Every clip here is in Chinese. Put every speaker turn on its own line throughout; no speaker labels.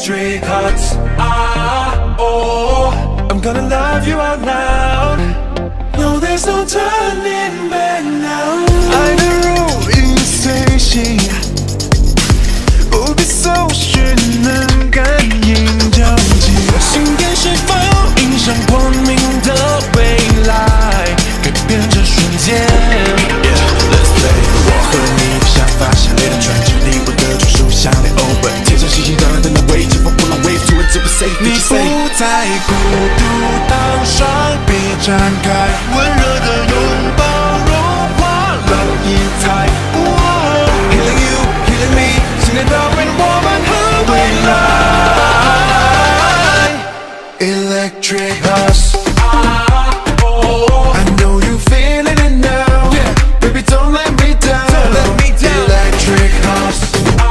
electric hearts. I'm gonna love you out loud. No, there's no turning back now. 爱的如影随形，不必搜寻，能感应交集。心电是否映上光明的未来，改变这瞬间。Let's play， 我和你的想法像裂的传奇，你我的专属项链 open， 天上星星当然等待位置，风波浪 wave to it to be safe。你不再孤独当上，别展开温热的拥抱，融化了一猜。Healing you, healing me， 心连到为了我们和未来。Electric hearts。I know you feeling it now. Baby, don't let me down. Electric hearts.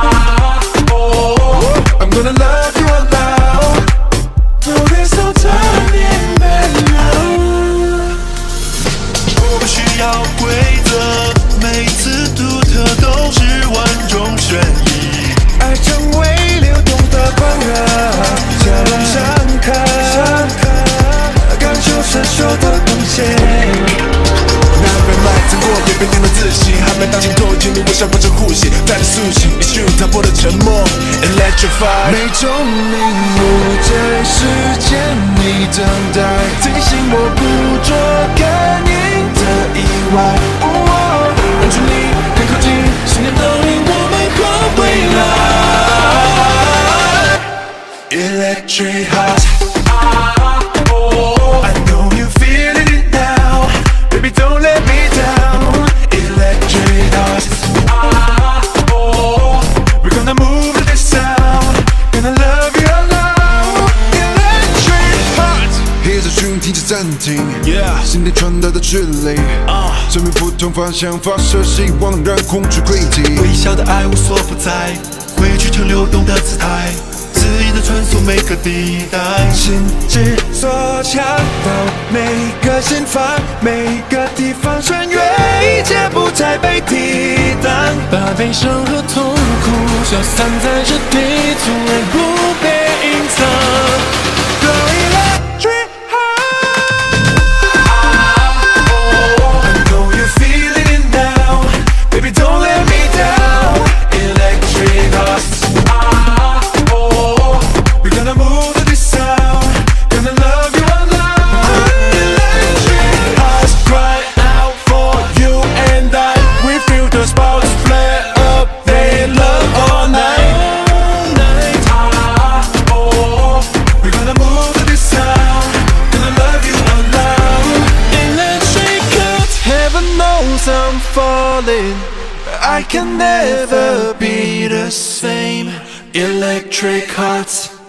I'm gonna love you out loud. No, there's no turning back now. 我不需要规则，每次独特都是万中选一。爱成为流动的光热，交往上课，感受闪烁的光线。曾过也变定了自信，还没当心透进入我想抱着呼吸，带着苏醒，一瞬踏破了沉默 ，electrified。每种领悟在时间里等待，提醒我捕捉感应的意外。按住你，更靠近，信念导引我们和未来。Electric heart。I know you feeling it now, baby, don't let me down. Electric hearts. We're gonna move to this sound, gonna love you alone. Electric hearts. 黑色群体着暂停，心电传导的距离，生命不同方向发射希望，让恐惧溃堤。微小的爱无所不在，汇聚成流动的姿态。恣意的穿梭每个地带，心之所向到每个心房，每个地方穿越，一切不再被抵挡。把悲伤和痛苦消散在这地图，而不被隐藏。Go electric heart. I know you're feeling it now, baby, don't let me down. Electric hearts. Gonna move to this sound, gonna love you out loud. Electric hearts cry out for you and I. We feel the sparks flare up, they love all night. We're gonna move to this sound, gonna love you out loud. Electric hearts, heaven knows I'm falling. I can never be the same. Electric hearts.